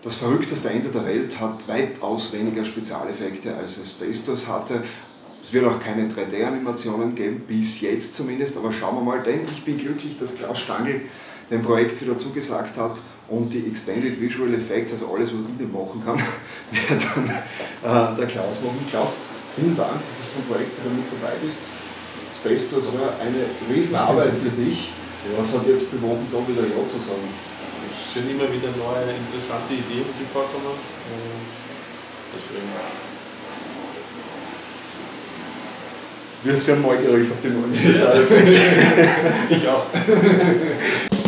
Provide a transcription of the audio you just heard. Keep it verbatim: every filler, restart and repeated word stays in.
Das verrückteste Ende der Welt hat weitaus weniger Spezialeffekte als es Spacetours hatte. Es wird auch keine drei D-Animationen geben, bis jetzt zumindest, aber schauen wir mal, denn ich bin glücklich, dass Klaus Stangl dem Projekt wieder zugesagt hat und die Extended Visual Effects, also alles, was ich nicht machen kann, wird dann äh, der Klaus machen. Klaus, vielen Dank, dass du beim Projekt wieder mit dabei bist. Spacetours war eine Riesenarbeit für dich. Was hat jetzt bewogen, da wieder Ja zu sagen? Es sind immer wieder neue, interessante Ideen, die vorkommen. Deswegen. Wir sind sehr neugierig auf die neuen Spezialeffekte. Ich auch.